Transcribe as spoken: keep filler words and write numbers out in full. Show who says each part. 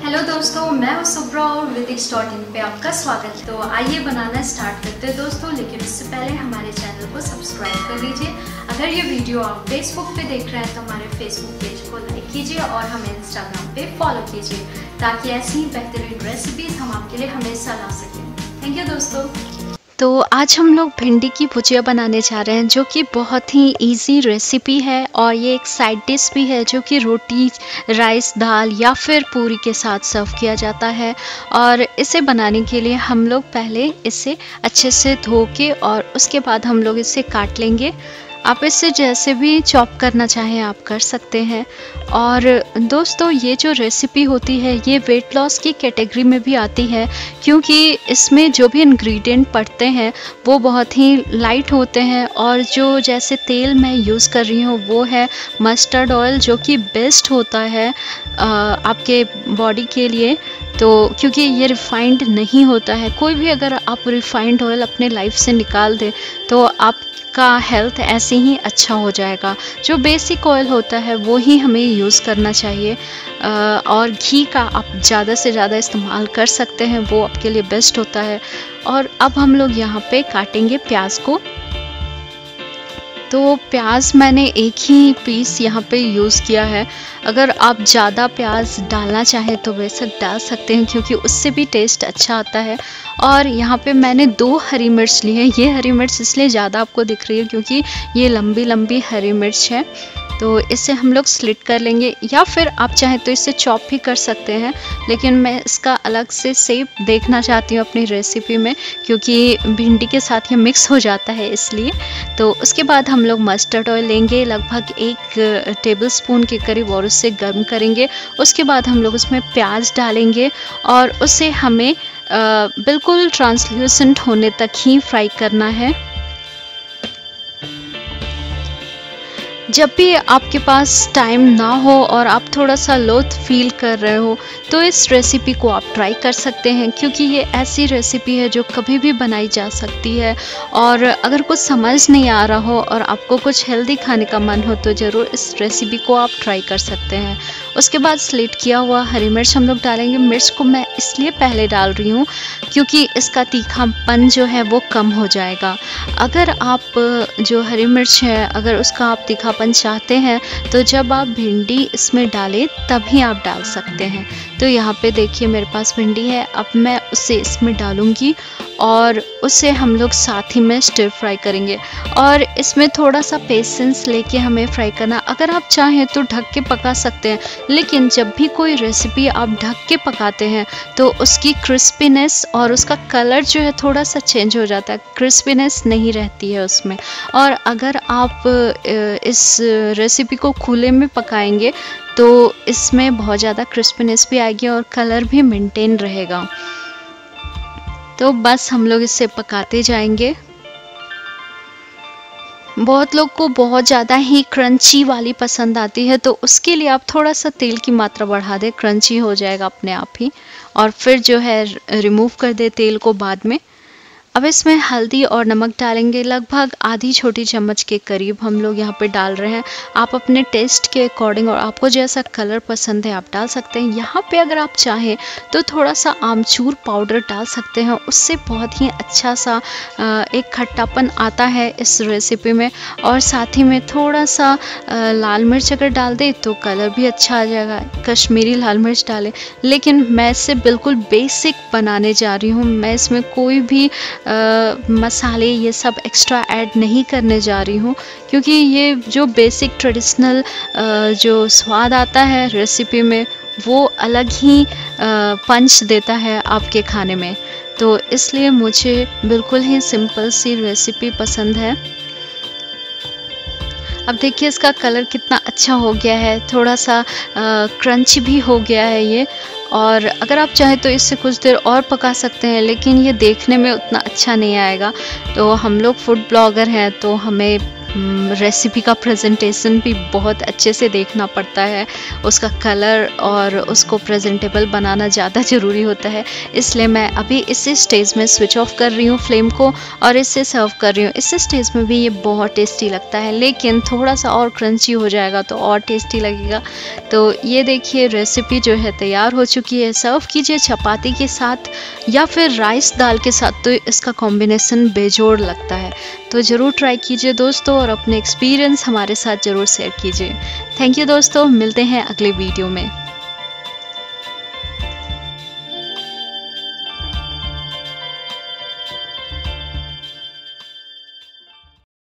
Speaker 1: Hello दोस्तों, मैं हूं सुब्रा और विदिक डॉट इन पे आपका स्वागत। तो आइए बनाना स्टार्ट करते हैं दोस्तों, लेकिन उससे पहले हमारे चैनल को सब्सक्राइब कर लीजिए। अगर ये वीडियो आप फेसबुक पे देख रहे हैं तो हमारे फेसबुक पेज को लाइक कीजिए और हमें इंस्टाग्राम पे फॉलो कीजिए, ताकि ऐसी ही बेहतरीन रेसिपीज हम आपके लिए हमेशा ला सकें। थैंक यू दोस्तों।
Speaker 2: तो आज हम लोग भिंडी की भुजिया बनाने जा रहे हैं, जो कि बहुत ही इजी रेसिपी है और ये एक साइड डिश भी है जो कि रोटी, राइस, दाल या फिर पूरी के साथ सर्व किया जाता है। और इसे बनाने के लिए हम लोग पहले इसे अच्छे से धो के और उसके बाद हम लोग इसे काट लेंगे। आप इसे जैसे भी चॉप करना चाहें आप कर सकते हैं। और दोस्तों, ये जो रेसिपी होती है ये वेट लॉस की कैटेगरी में भी आती है, क्योंकि इसमें जो भी इंग्रेडिएंट पड़ते हैं वो बहुत ही लाइट होते हैं। और जो जैसे तेल मैं यूज़ कर रही हूँ वो है मस्टर्ड ऑयल, जो कि बेस्ट होता है आपके बॉडी के लिए। तो क्योंकि ये रिफाइंड नहीं होता है, कोई भी अगर आप रिफाइंड ऑयल अपने लाइफ से निकाल दें तो आप का हेल्थ ऐसे ही अच्छा हो जाएगा। जो बेसिक ऑयल होता है वो ही हमें यूज़ करना चाहिए। और घी का आप ज़्यादा से ज़्यादा इस्तेमाल कर सकते हैं, वो आपके लिए बेस्ट होता है। और अब हम लोग यहाँ पे काटेंगे प्याज को। तो प्याज मैंने एक ही पीस यहाँ पे यूज़ किया है। अगर आप ज़्यादा प्याज डालना चाहें तो बेशक डाल सकते हैं, क्योंकि उससे भी टेस्ट अच्छा आता है। और यहाँ पे मैंने दो हरी मिर्च ली है। ये हरी मिर्च इसलिए ज़्यादा आपको दिख रही है क्योंकि ये लंबी लंबी हरी मिर्च है। तो इसे हम लोग स्लिट कर लेंगे, या फिर आप चाहें तो इसे चॉप भी कर सकते हैं, लेकिन मैं इसका अलग से शेप देखना चाहती हूँ अपनी रेसिपी में, क्योंकि भिंडी के साथ ये मिक्स हो जाता है इसलिए। तो उसके बाद हम लोग मस्टर्ड ऑयल लेंगे लगभग एक टेबल स्पून के करीब, और उससे गर्म करेंगे। उसके बाद हम लोग उसमें प्याज डालेंगे और उसे हमें आ, बिल्कुल ट्रांसल्यूसेंट होने तक ही फ्राई करना है। जब भी आपके पास टाइम ना हो और आप थोड़ा सा लोथ फील कर रहे हो तो इस रेसिपी को आप ट्राई कर सकते हैं, क्योंकि ये ऐसी रेसिपी है जो कभी भी बनाई जा सकती है। और अगर कुछ समझ नहीं आ रहा हो और आपको कुछ हेल्दी खाने का मन हो तो ज़रूर इस रेसिपी को आप ट्राई कर सकते हैं। उसके बाद स्लिट किया हुआ हरी मिर्च हम लोग डालेंगे। मिर्च को मैं इसलिए पहले डाल रही हूँ क्योंकि इसका तीखापन जो है वो कम हो जाएगा। अगर आप जो हरी मिर्च है अगर उसका आप तीखापन चाहते हैं तो जब आप भिंडी इसमें डालें तभी आप डाल सकते हैं। तो यहाँ पे देखिए मेरे पास भिंडी है, अब मैं उसे इसमें डालूंगी और उसे हम लोग साथ ही में स्टिर फ्राई करेंगे। और इसमें थोड़ा सा पेशेंस लेके हमें फ्राई करना। अगर आप चाहें तो ढक के पका सकते हैं, लेकिन जब भी कोई रेसिपी आप ढक के पकाते हैं तो उसकी क्रिस्पीनेस और उसका कलर जो है थोड़ा सा चेंज हो जाता है, क्रिस्पीनेस नहीं रहती है उसमें। और अगर आप इस रेसिपी को खुले में पकाएंगे तो इसमें बहुत ज़्यादा क्रिस्पीनेस भी आएगी और कलर भी मेंटेन रहेगा। तो बस हम लोग इसे पकाते जाएंगे। बहुत लोग को बहुत ज़्यादा ही क्रंची वाली पसंद आती है, तो उसके लिए आप थोड़ा सा तेल की मात्रा बढ़ा दें, क्रंची हो जाएगा अपने आप ही। और फिर जो है रिमूव कर दे तेल को बाद में। अब इसमें हल्दी और नमक डालेंगे, लगभग आधी छोटी चम्मच के करीब हम लोग यहाँ पे डाल रहे हैं। आप अपने टेस्ट के अकॉर्डिंग और आपको जैसा कलर पसंद है आप डाल सकते हैं। यहाँ पे अगर आप चाहें तो थोड़ा सा आमचूर पाउडर डाल सकते हैं, उससे बहुत ही अच्छा सा एक खट्टापन आता है इस रेसिपी में। और साथ ही में थोड़ा सा लाल मिर्च अगर डाल दे तो कलर भी अच्छा आ जाएगा, कश्मीरी लाल मिर्च डालें। लेकिन मैं इसे बिल्कुल बेसिक बनाने जा रही हूँ, मैं इसमें कोई भी Uh, मसाले ये सब एक्स्ट्रा ऐड नहीं करने जा रही हूँ, क्योंकि ये जो बेसिक ट्रेडिशनल uh, जो स्वाद आता है रेसिपी में वो अलग ही uh, पंच देता है आपके खाने में। तो इसलिए मुझे बिल्कुल ही सिंपल सी रेसिपी पसंद है। अब देखिए इसका कलर कितना अच्छा हो गया है, थोड़ा सा क्रंची भी हो गया है ये। और अगर आप चाहें तो इससे कुछ देर और पका सकते हैं, लेकिन ये देखने में उतना अच्छा नहीं आएगा। तो हम लोग फूड ब्लॉगर हैं तो हमें रेसिपी का प्रेजेंटेशन भी बहुत अच्छे से देखना पड़ता है, उसका कलर और उसको प्रेजेंटेबल बनाना ज़्यादा ज़रूरी होता है। इसलिए मैं अभी इसी स्टेज में स्विच ऑफ कर रही हूँ फ्लेम को और इसे सर्व कर रही हूँ। इस स्टेज में भी ये बहुत टेस्टी लगता है, लेकिन थोड़ा सा और क्रंची हो जाएगा तो और टेस्टी लगेगा। तो ये देखिए रेसिपी जो है तैयार हो चुकी है। सर्व कीजिए चपाती के साथ या फिर राइस दाल के साथ, तो इसका कॉम्बिनेशन बेजोड़ लगता है। तो ज़रूर ट्राई कीजिए दोस्तों और अपने एक्सपीरियंस हमारे साथ ज़रूर शेयर कीजिए। थैंक यू दोस्तों, मिलते हैं अगले वीडियो में।